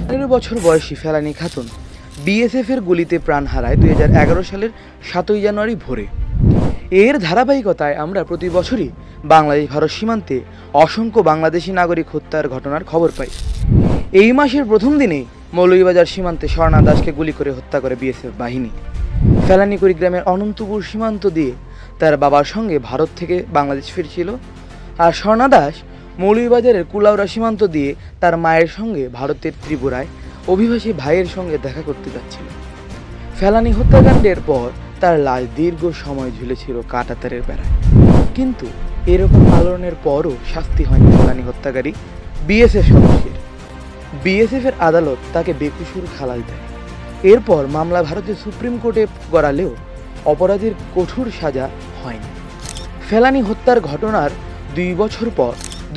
বছর বয়সী ফেলানী খাতুন বিএসএফের গুলিতে প্রাণ হারায় 2011 সালের 7ই জানুয়ারি ভোরে। এর ধারাবাহিকতায় আমরা প্রতি বছরই বাংলাদেশ ভারত সীমান্তে অসংখ্য বাংলাদেশি নাগরিক হত্যার ঘটনার খবর পাই। এই মাসের প্রথম দিনেই মৌলভীবাজার সীমান্তে স্বর্ণা দাসকে গুলি করে হত্যা করে বিএসএফ বাহিনী। ফেলানী কুড়িগ্রামের অনন্তপুর সীমান্ত দিয়ে তার বাবার সঙ্গে ভারত থেকে বাংলাদেশ ফিরছিল, আর স্বর্ণা দাস মৌলভীবাজারের কুলাউড়া সীমান্ত দিয়ে তার মায়ের সঙ্গে ভারতের ত্রিপুরায় অভিবাসী ভাইয়ের সঙ্গে দেখা করতে যাচ্ছিল। ফেলানী হত্যাকাণ্ডের পর তার লাশ দীর্ঘ সময় ঝুলেছিল কাঁটাতারের বেড়ায়, কিন্তু এরকম আলোড়নের পরও শাস্তি হয়নি ফেলানী হত্যাকারী বিএসএফ সদস্যের। বিএসএফের আদালত তাকে বেকসুর খালাস দেয়। এরপর মামলা ভারতের সুপ্রিম কোর্টে গড়ালেও অপরাধীর কঠোর সাজা হয়নি। ফেলানী হত্যার ঘটনার 2 বছর পর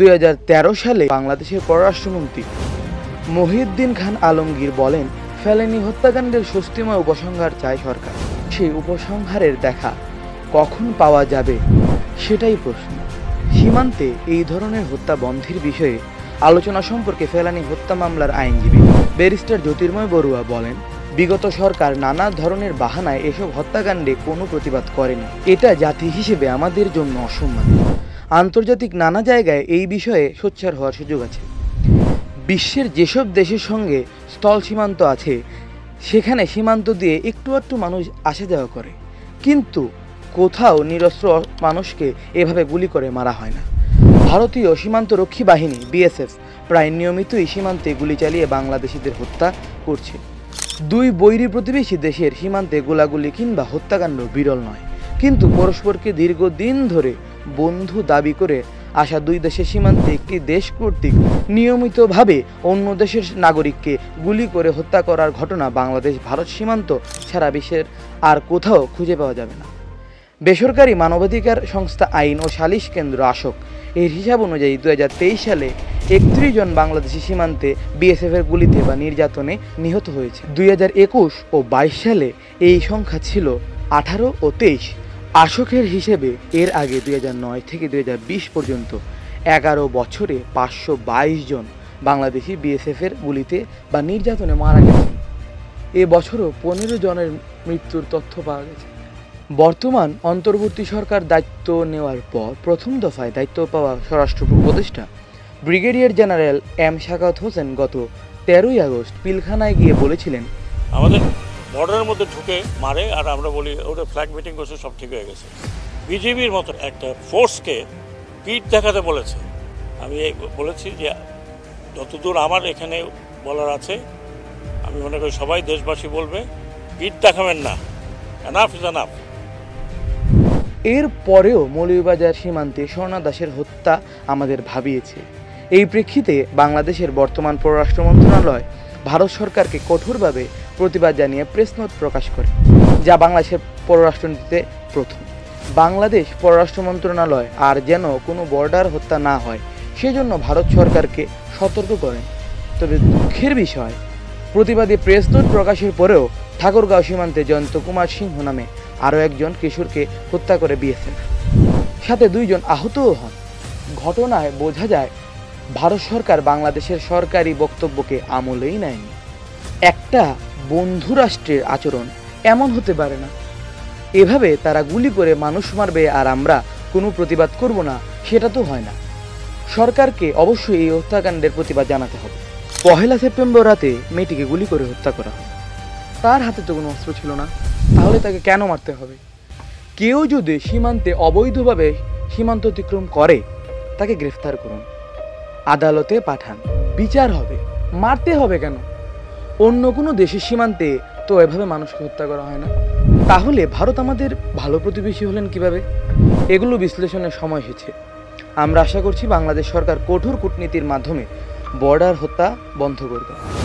2013 সালে বাংলাদেশের পররাষ্ট্রমন্ত্রী মহিউদ্দিন খান আলমগীর বলেন, ফেলানী হত্যাকাণ্ডের স্বস্তিময় উপসংহার চায় সরকার। সেই উপসংহারের দেখা কখন পাওয়া যাবে সেটাই প্রশ্ন। সীমান্তে এই ধরনের হত্যা বন্ধের বিষয়ে আলোচনা সম্পর্কে ফেলানী হত্যা মামলার আইনজীবী ব্যারিস্টার জ্যোতির্ময় বড়ুয়া বলেন, বিগত সরকার নানা ধরনের বাহানায় এসব হত্যাকাণ্ডে কোনো প্রতিবাদ করেনি। এটা জাতি হিসেবে আমাদের জন্য অসম্মান। আন্তর্জাতিক নানা জায়গায় এই বিষয়ে সোচ্চার হওয়ার সুযোগ আছে। বিশ্বের যেসব দেশের সঙ্গে স্থল সীমান্ত আছে সেখানে সীমান্ত দিয়ে একটু একটু মানুষ আসা যাওয়া করে, কিন্তু কোথাও নিরস্ত্র মানুষকে এভাবে গুলি করে মারা হয় না। ভারতীয় সীমান্তরক্ষী বাহিনী বিএসএফ প্রায় নিয়মিতই সীমান্তে গুলি চালিয়ে বাংলাদেশিদের হত্যা করছে। 2 বৈরী প্রতিবেশী দেশের সীমান্তে গোলাগুলি কিংবা হত্যাকাণ্ড বিরল নয়, কিন্তু পরস্পরকে দীর্ঘদিন ধরে বন্ধু দাবি করে আসা 2 দেশের সীমান্তে একটি দেশ কর্তৃক নিয়মিতভাবে অন্য দেশের নাগরিককে গুলি করে হত্যা করার ঘটনা বাংলাদেশ ভারত সীমান্ত সারা বিশ্বের আর কোথাও খুঁজে পাওয়া যাবে না। বেসরকারি মানবাধিকার সংস্থা আইন ও সালিশ কেন্দ্র আশোক এর হিসাব অনুযায়ী 2023 সালে 31 জন বাংলাদেশি সীমান্তে বিএসএফের গুলিতে বা নির্যাতনে নিহত হয়েছে। 2021 ও 22 সালে এই সংখ্যা ছিল 18 ও 23। আশোকের হিসেবে এর আগে 2009 থেকে 2020 পর্যন্ত 11 বছরে 522 জন বাংলাদেশি বিএসএফের গুলিতে বা নির্যাতনে মারা গেছেন। এ বছরও 15 জনের মৃত্যুর তথ্য পাওয়া গেছে। বর্তমান অন্তর্বর্তী সরকার দায়িত্ব নেওয়ার পর প্রথম দফায় দায়িত্ব পাওয়া স্বরাষ্ট্র উপদেষ্টা brigadier general M Sakhawat Hossain গত 13ই আগস্ট পিলখানায় গিয়ে বলেছিলেন, আমাদের বর্ডারের মধ্যে ঢুকে মারে আর আমরা বলি ওটা ফ্ল্যাগ মিটিং করছে, সব ঠিক হয়ে গেছে। বিজিবির মতো একটা ফোর্সকে পিঠ দেখাতে বলেছে। আমি বলেছি যে যতদূর আমার এখানে বলার আছে, আমি মনে করি সবাই দেশবাসী বলবে পিঠ দেখাবেন না, এনাফ ইজ এনাফ। এর পরেও মৌলভীবাজার সীমান্তে স্বর্ণা দাসের হত্যা আমাদের ভাবিয়েছে। এই প্রেক্ষিতে বাংলাদেশের বর্তমান পররাষ্ট্র মন্ত্রণালয় ভারত সরকারকে কঠোরভাবে প্রতিবাদ জানিয়ে প্রেস নোট প্রকাশ করে, যা বাংলাদেশের পররাষ্ট্রনীতিতে প্রথম। বাংলাদেশ পররাষ্ট্র মন্ত্রণালয় আর যেন কোনো বর্ডার হত্যা না হয় সেজন্য ভারত সরকারকে সতর্ক করেন। তবে দুঃখের বিষয়, প্রতিবাদী প্রেস নোট প্রকাশের পরেও ঠাকুরগাঁও সীমান্তে জয়ন্ত কুমার সিংহ নামে আরও একজন কিশোরকে হত্যা করে বিএসএফ, সাথে 2 জন আহতও হন। ঘটনায় বোঝা যায় ভারত সরকার বাংলাদেশের সরকারি বক্তব্যকে আমলেই নেয়নি। একটা বন্ধু রাষ্ট্রের আচরণ এমন হতে পারে না। এভাবে তারা গুলি করে মানুষ মারবে আর আমরা কোনো প্রতিবাদ করব না, সেটা তো হয় না। সরকারকে অবশ্যই এই হত্যাকাণ্ডের প্রতিবাদ জানাতে হবে। 1 সেপ্টেম্বর রাতে মেয়েটিকে গুলি করে হত্যা করা হয়। তার হাতে তো কোনো অস্ত্র ছিল না, তাহলে তাকে কেন মারতে হবে? কেউ যদি সীমান্তে অবৈধভাবে সীমান্ত অতিক্রম করে তাকে গ্রেফতার করুন, আদালতে পাঠান, বিচার হবে। মারতে হবে কেন? অন্য কোনো দেশের সীমান্তে তো এভাবে মানুষকে হত্যা করা হয় না। তাহলে ভারত আমাদের ভালো প্রতিবেশী হলেন কিভাবে? এগুলো বিশ্লেষণের সময় এসেছে। আমরা আশা করছি বাংলাদেশ সরকার কঠোর কূটনীতির মাধ্যমে বর্ডার হত্যা বন্ধ করবে।